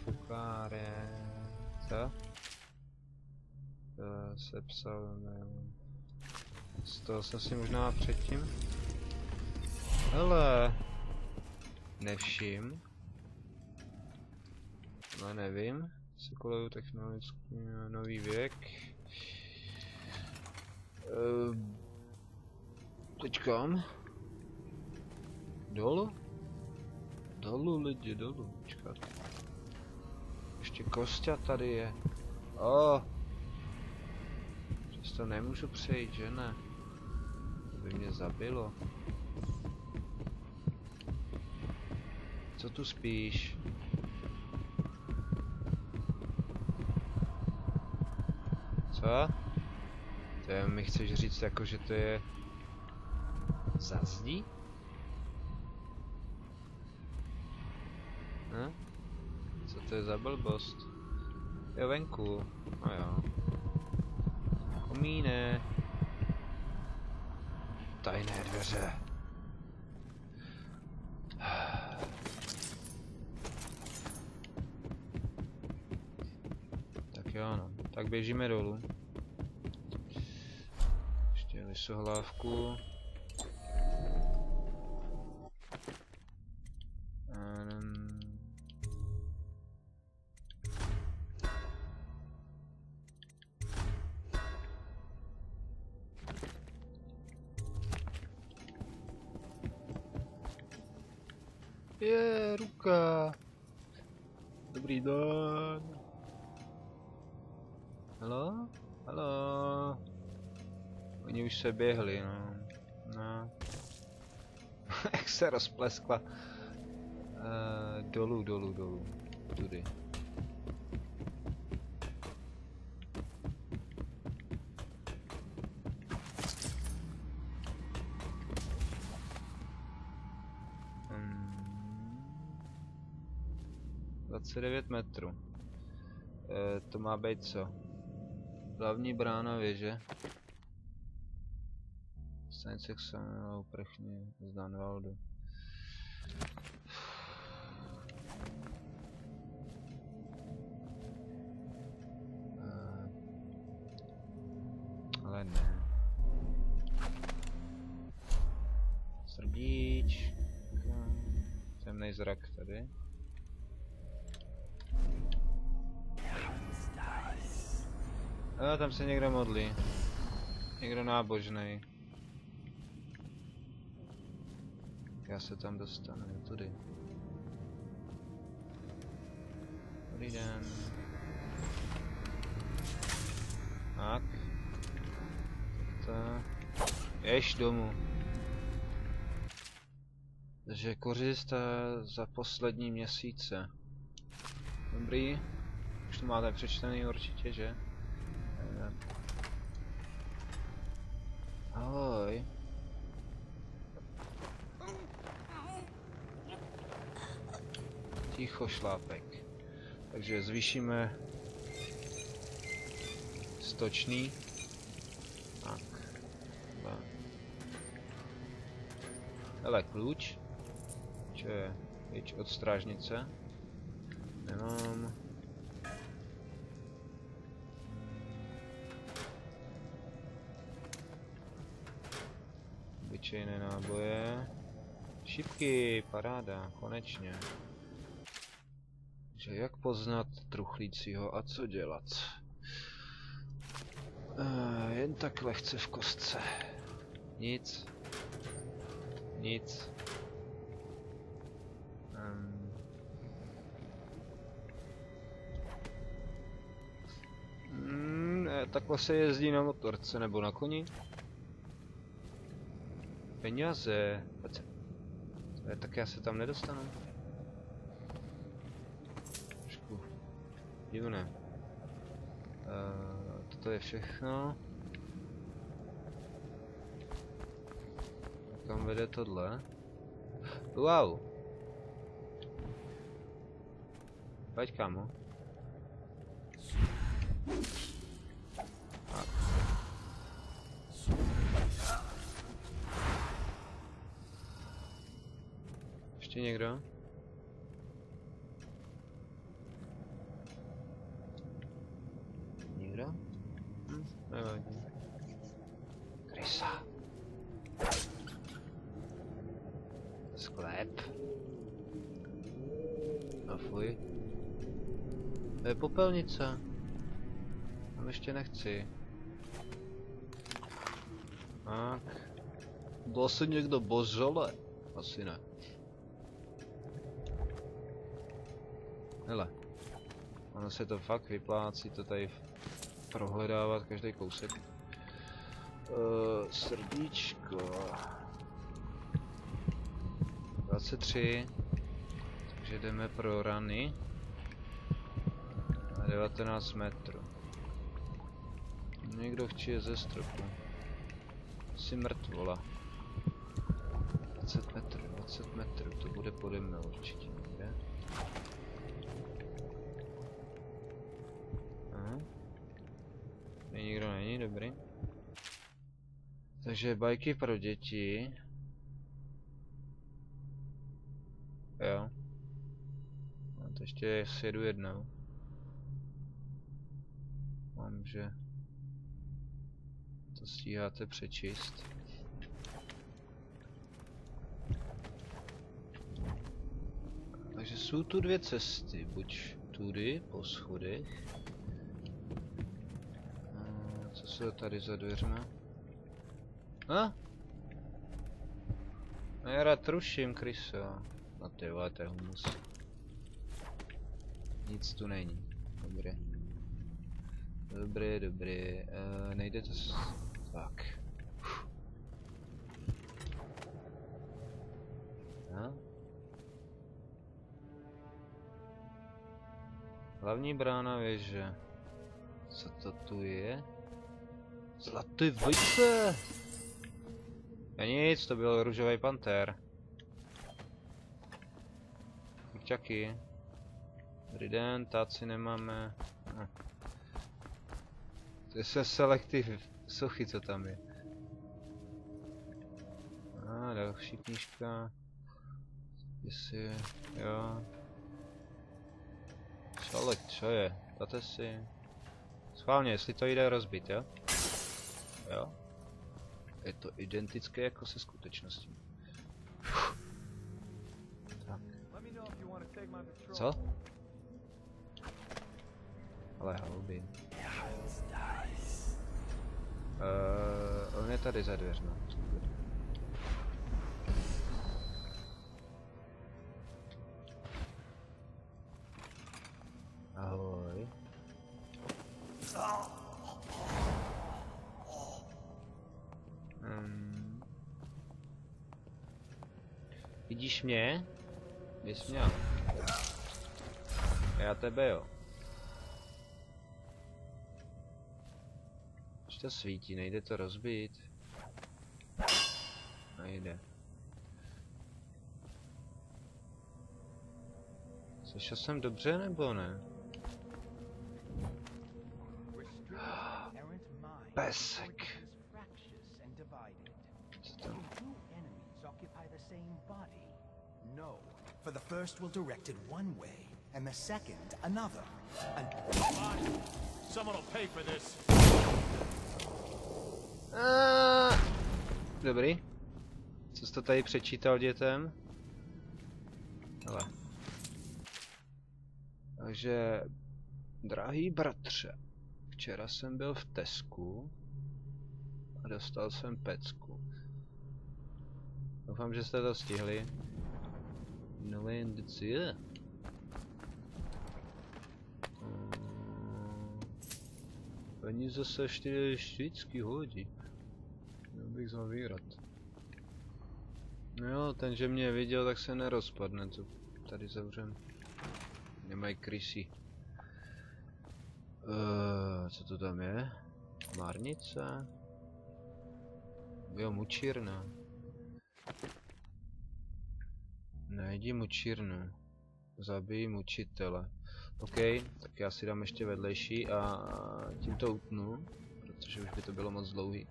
Fukáre. Co? To se psal, nevím. Z toho jsem si možná předtím. Hele. Nevšim. No nevím. Cykluju technologický nový věk. Počkám. Dolů? Dolů lidi, dolů. Počkat. Ještě Kostya tady je. Přes to nemůžu přejít, že ne? To by mě zabilo. Co tu spíš? Co? To mi chceš říct jako, že to je... za zdí? Hm? Co to je za blbost? Jo, venku. No jo. Komíne. Tajné dveře. Tak jo, no. Tak běžíme dolů. Ještě lisohlávku. Je ruka. Dobrý den. Halo? Halo? Oni už se běhli, no. No. Jak se rozpleskla. Dolů. Tudy. Hmm. 29 metrů. To má být co? Hlavní brána věže. Stanice Samuela uprchní z Danvaldu. Ale ne. Srdíč. Temnej zrak tady. A tam se někdo modlí. Někdo nábožnej. Já se tam dostanu, tudy. Dobrý den. Tak. To. Jež domů. Takže kořist za poslední měsíce. Dobrý. Už to máte přečtený určitě, že? Ahoj. Ticho, šlápek. Takže zvýšíme stočný. Tak. Hele, klíč. Co je? Klíč od strážnice. Nemám. Obyčejné náboje. Šipky, paráda, konečně. Takže jak poznat truchlícího a co dělat? Jen tak lehce v kostce. Nic. Nic. Takhle se jezdí na motorce nebo na koni. Peníze. Tak já se tam nedostanu. Trošku divné. Toto je všechno. Kam vede tohle? Wow. Pojď, kámo. Ještě někdo? Sklep. A fuj. To je popelnice. Tam ještě nechci. Tak. Byl asi někdo božole? Asi ne. Hele. Ono se to fakt vyplácí to tady prohledávat každý kousek. Srdíčko. 23. Takže jdeme pro rany. Na 19 metrů. Někdo chce ze stropu. Jsi mrtvola. 20 metrů, to bude pode mnou určitě někde. Aha. Tady nikdo není, dobrý. Takže bajky pro děti. Jo. No to ještě sjedu jednou. Mám, že to stíháte přečíst. Takže jsou tu dvě cesty, buď tudy po schodech. Co se tady za dveřma? A? No já rád ruším, kryso. No ty vole, to je humus. Nic tu není. Dobré. Dobré. Nejde to s... Tak. A? Hlavní brána věže. Co to tu je? Zlatý vejce! A nic, to byl růžový panter. Kurčaky. Dobrý den, táci nemáme. To je selektiv sochy, co tam je. Další knížka. Jestli, jo. Šalek, co je? Dáte si. Schválně, jestli to jde rozbít, jo? Jo. Je to identické jako se skutečností. Tak. Co? Ale hlouby. On je tady za dveřma. Ahoj. Vidíš mě? Bys měl. Já tebe jo. Už to svítí, nejde to rozbít. Nejde. Slyšel jsem dobře nebo ne? Pesek. Co tam? No, for the first will direct it one way, and the second another. And someone will pay for this. Dobrý. Co jsi to tady přečítal dětem? Hele. Takže, drahý bratře, včera jsem byl v Tesku a dostal jsem pecku. Doufám, že jste to stihli. No indicie. Peníze se ještě vždycky hodí. Měl bych zavírat. No jo, ten, že mě viděl, tak se nerozpadne, to tady zavřem. Nemají krysy. Co to tam je? Márnice? Jo, mučírna. Najdi mučírnu. Zabij mučitele. OK, tak já si dám ještě vedlejší a tím to utnu, protože už by to bylo moc dlouhý.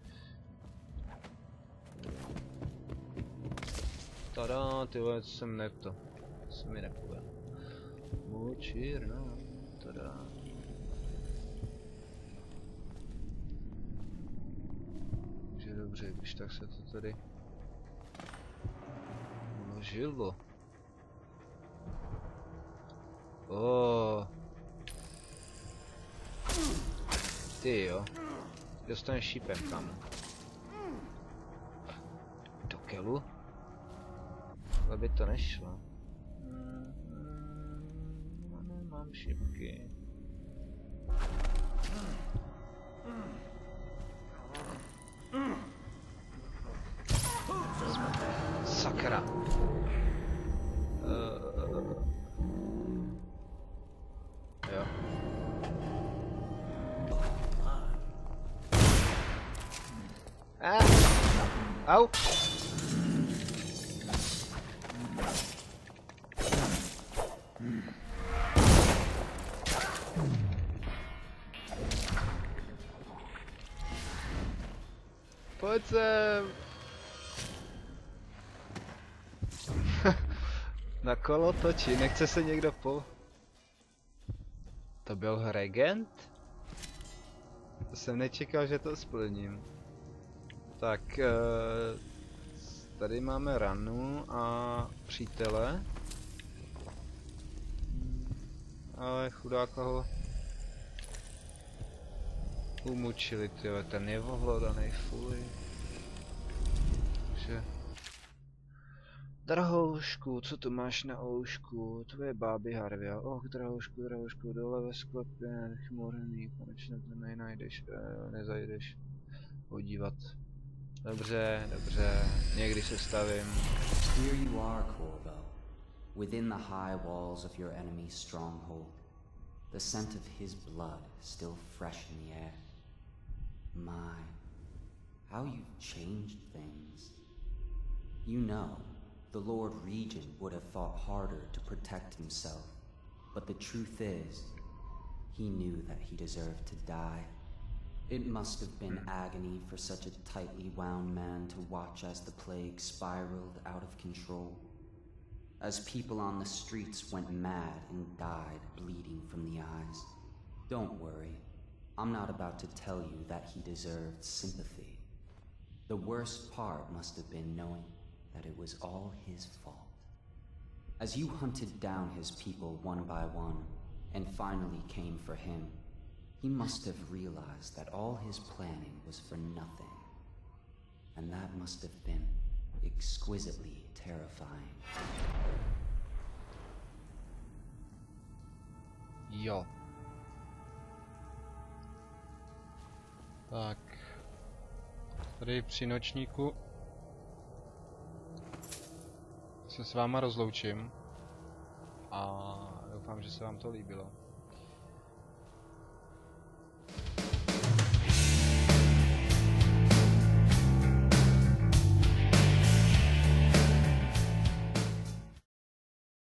Tada, ty vole, co jsem nekto. To se mi nepovedlo. Mučírna. Tada. Takže dobře, když tak se to tady židlo. Oh. Ty jo. Dostaneš šípem, kámo. Do kelu? Ale by to nešlo. Nemám šipky. Sakra. Jo. Au. Pojď sem. Na kolo točí, nechce se někdo po... To byl regent? To jsem nečekal, že to splním. Tak, tady máme ranu a přítele. Ale chudáka ho umučili, tyjo, ten je ohlodanej, fuj. Takže... Drahoušku, co tu máš na oušku? Tvoje báby Harvia. Och, drahoušku, dole ve sklepě, chmurný, konečně to nenajdeš, nezajdeš podívat. Dobře, někdy se stavím. Here you are, Corvo, within the high walls of your enemy's stronghold, the scent of his blood still fresh in the air. My, how you've changed things. You know, the Lord Regent would have fought harder to protect himself, but the truth is, he knew that he deserved to die. It must have been agony for such a tightly wound man to watch as the plague spiraled out of control, as people on the streets went mad and died bleeding from the eyes. Don't worry, I'm not about to tell you that he deserved sympathy. The worst part must have been knowing that it was all his fault. As you hunted down his people one by one, and finally came for him, he must have realized that all his planning was for nothing. And that must have been exquisitely terrifying. Jo. Tak. Tady při nočníku se s váma rozloučím a doufám, že se vám to líbilo.